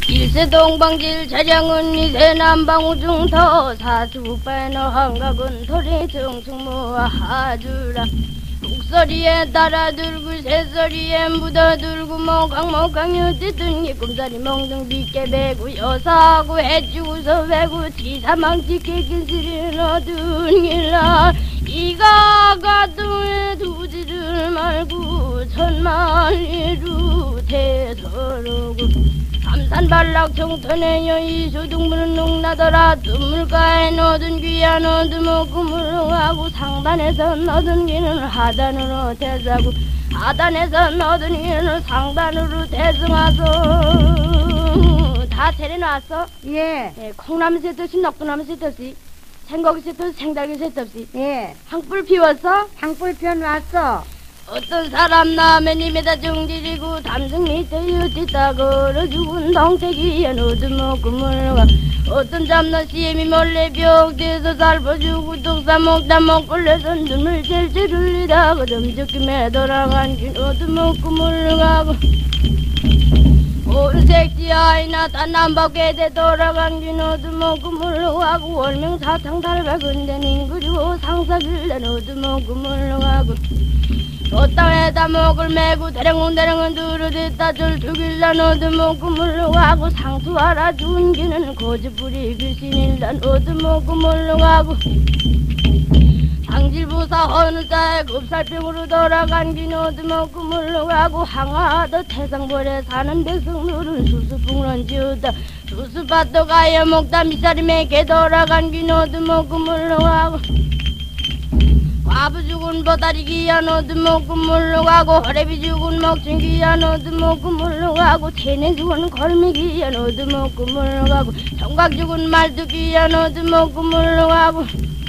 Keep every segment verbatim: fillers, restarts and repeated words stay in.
일세 동방질 자량은 이세 남방우중터 사수배너 한각은 토리 정충무와 하주라 목소리에 따라들고 새소리에 묻어들고 목강목강유 찢든 기꿈살이 멍둥 빗게 베고 여사하고 해주고서 베고 지사망치 깨긴스린 어두운 길라 이가 가동에 두지를 말고 천만리로 대서르고 삼산발락 정턴에 여의수 동물은 농나더라 두물가에 넣어둔 귀한 어두먹 구물하고 상단에서 넣어둔 귀는 하단으로 대사고 하단에서 넣어둔 귀는 상단으로 대승하소. 다 차려놨어? 예. 예, 콩나물 셋없이 넉분나물 셋없이 생고기 셋없이 생닭이 셋없이 예. 향불 피웠어? 향불 피워놨어. 어떤 사람 남의 님에다 정지리고 담승 밑에 유짓다 걸어 죽은 동태기에 어두먹고 물러가 어떤 잠나 시엠이 몰래 벽대서 살퍼주고 독사 먹다 먹걸려서 눈물 젤젤 흘리다가 점적김에 돌아간 길 어두먹고 물러가고 온색지 아이나 단남밖에 돼 돌아간 길 어두먹고 물러가고 월명사탕 달박은데 닝그리고 상사길래 어두먹고 물러가고 저 땅에다 먹을 메고 대령대령은 두루댔다 줄 죽일란 얻어먹고 물러가고 상투하라 준기는 고집부리 귀신일란 얻어먹고 물러가고 상질부사 어느 자에 급살병으로 돌아간 긴 얻어먹고 물러가고 항하다 태상벌에 사는 백성들은 수수풍런 지우다 수수밭도 가여 먹다 미사리 매게 돌아간 긴 얻어먹고 물러가고 과부 죽은 보다리 귀한 얻어먹고 물러가고 허래비 죽은 먹진 귀한 얻어먹고 물러가고 체내 죽은 걸미 귀한 얻어먹고 물러가고 청각 죽은 말도 귀한 얻어먹고 물러가고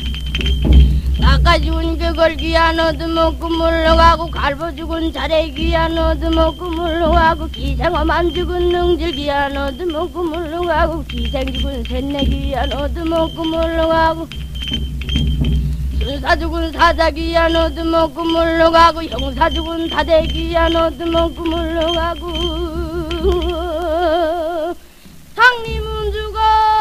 깎아 죽은 그걸 귀한 얻어먹고 물러가고 갈보 죽은 자래 귀한 얻어먹고 물러가고 기생어만 죽은 능질 귀한 얻어먹고 물러가고 기생 죽은 셋내 귀한 얻어먹고 물러가고 순사 죽은 사자 귀한 얻어먹고 물러가고 형사 죽은 다대 귀한 얻어먹고 물러가고 상님은 죽어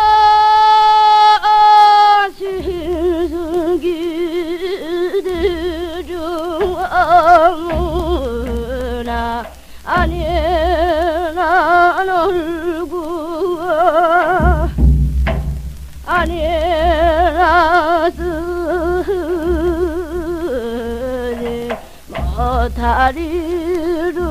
실승기들 중 아무나 아니나 놀고 아니나 쓰지 못하리로